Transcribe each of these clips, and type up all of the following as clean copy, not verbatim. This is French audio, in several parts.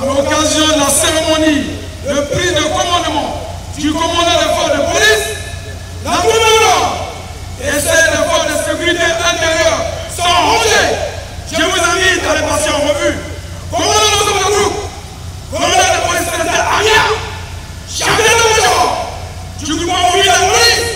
à l'occasion de la cérémonie de prise de commandement du commandant des forces de police, la commandant et celle des forces de sécurité intérieure sont rangées. Je vous invite à les passer en revue. Commandant de notre groupe, commandant de police militaire Amiens, chef d'état-major du groupement mobile de la police.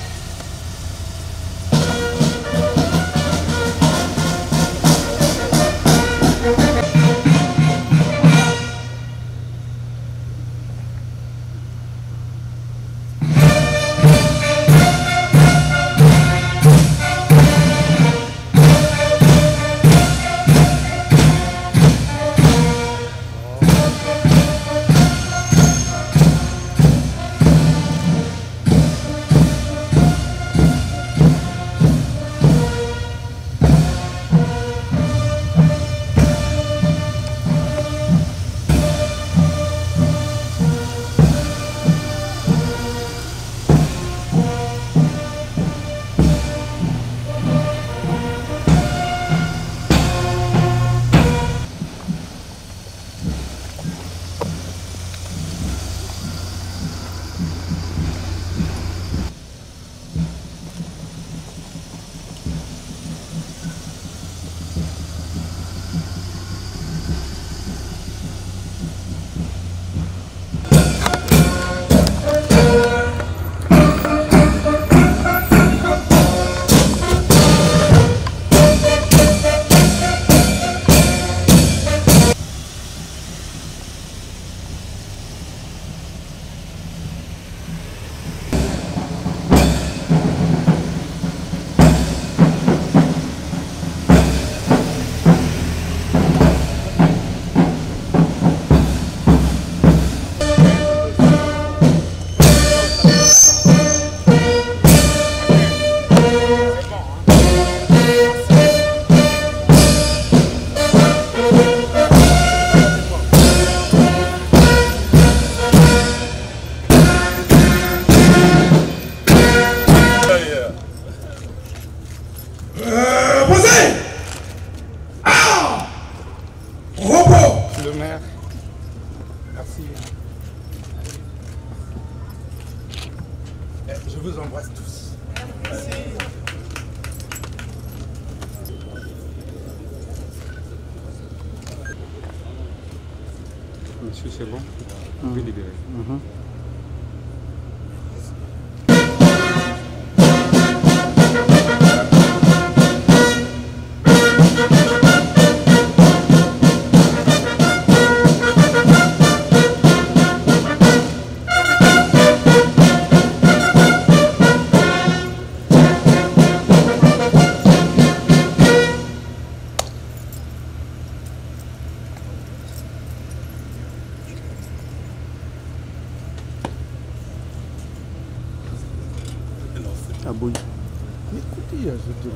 Le maire, merci. Je vous embrasse tous. Merci. Monsieur, c'est bon? Vous pouvez libérer. Ah bon. Écoutez, je te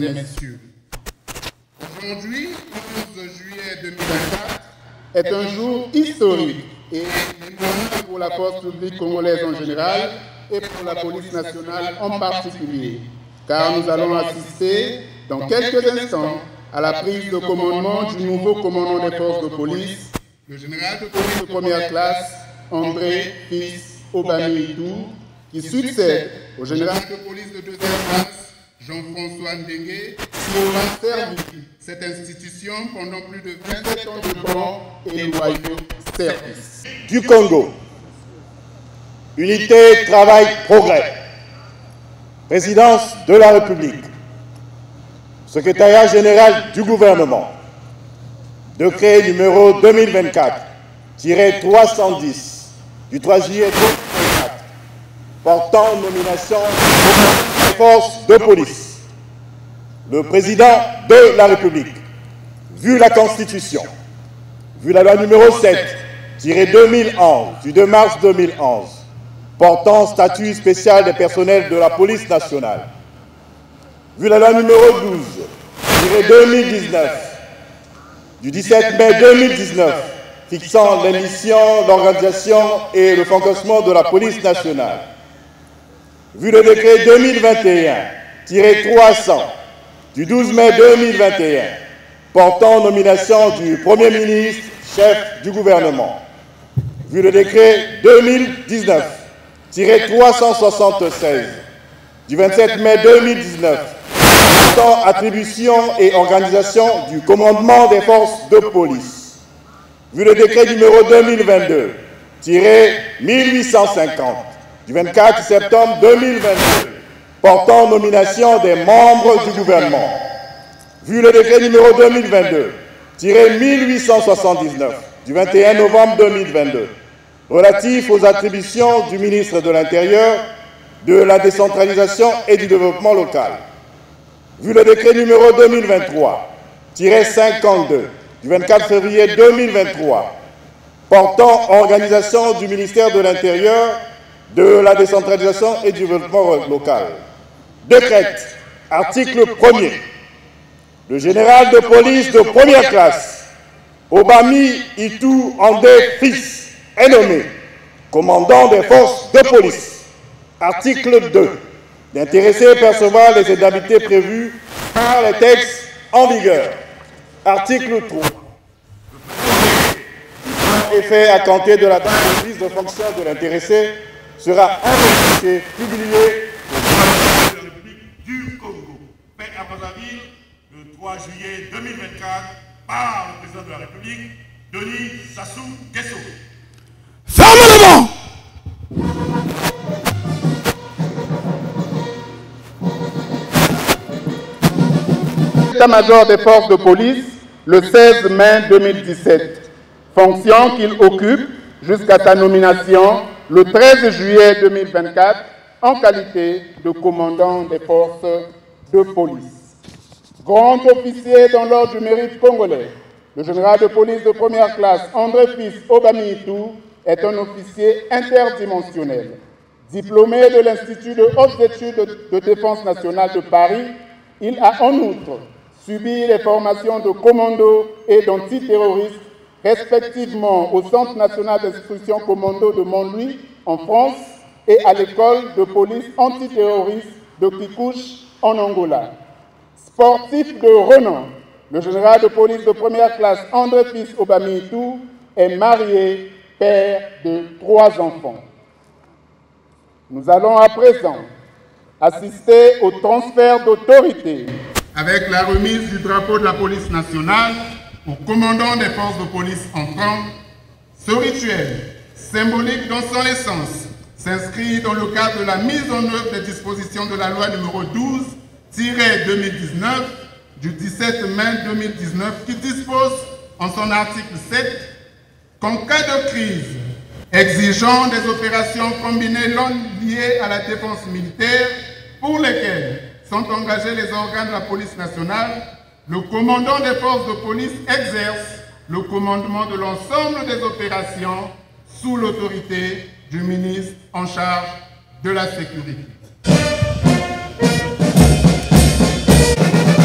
messieurs, aujourd'hui, 11 juillet 2024, est un jour historique et important pour la force publique congolaise en général et pour la police nationale en particulier, car nous allons assister dans quelques instants à la prise de commandement du nouveau commandant des forces de police, le général de police de première classe, André Fils Obami-Itou, qui succède au général de police de deuxième classe, Jean-François Ndengue, qui aura servi cette institution pendant plus de 27 ans de bons et loyaux services. Du Congo, Unité, Travail, Progrès, Présidence de la République, Secrétariat général du gouvernement, décret numéro 2024-310 du 3 juillet 2024 portant nomination des forces de police. Le président de la République, vu la Constitution, vu la loi numéro 7-2011 du 2 mars 2011 portant statut spécial des personnels de la police nationale, vu la loi numéro 12-2019 du 17 mai 2019 fixant les missions, l'organisation et le fonctionnement de la police nationale, vu le décret 2021-300 du 12 mai 2021 portant nomination du Premier ministre, chef du gouvernement, vu le décret 2019-376 du 27 mai 2019 portant attribution et organisation du commandement des forces de police, vu le décret numéro 2022-1850 du 24 septembre 2022 portant nomination des membres du gouvernement, vu le décret numéro 2022-1879 du 21 novembre 2022 relatif aux attributions du ministre de l'Intérieur, de la décentralisation et du développement local, vu le décret numéro 2023-52 du 24 février 2023 portant organisation du ministère de l'Intérieur, de la décentralisation et du développement local, décrète, article 1er, le général de police de première classe, Obami-Itou André Fils, est nommé commandant des forces de police. Article 2. L'intéressé percevoir les indemnités prévues par les textes en vigueur. Article 3. Effet à compter de la date de prise de fonction de l'intéressé sera enregistré, publié au Parlement de la République du Congo. Fait à Brazzaville le 3 juillet 2024 par le président de la République, Denis Sassou Nguesso. Fermez-le-moi! État-major des forces de police le 16 mai 2017, fonction qu'il occupe jusqu'à sa nomination le 13 juillet 2024 en qualité de commandant des forces de police. Grand officier dans l'ordre du mérite congolais, le général de police de première classe André Fils Obami-Itou est un officier interdimensionnel. Diplômé de l'Institut de hautes études de défense nationale de Paris, il a en outre subi les formations de commando et d'antiterroristes, respectivement au Centre national d'instruction commando de Montlouis en France et à l'école de police antiterroriste de Kikush en Angola. Sportif de renom, le général de police de première classe André Fils Obami-Itou est marié, père de 3 enfants. Nous allons à présent assister au transfert d'autorité avec la remise du drapeau de la police nationale au commandant des forces de police entrant. Ce rituel, symbolique dans son essence, s'inscrit dans le cadre de la mise en œuvre des dispositions de la loi numéro 12-2019 du 17 mai 2019 qui dispose en son article 7 qu'en cas de crise exigeant des opérations combinées liées à la défense militaire pour lesquelles sont engagés les organes de la police nationale, le commandant des forces de police exerce le commandement de l'ensemble des opérations sous l'autorité du ministre en charge de la sécurité.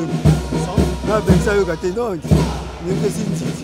benza yo kate non ningesi ntiti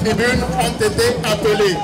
tribune ont été appelés.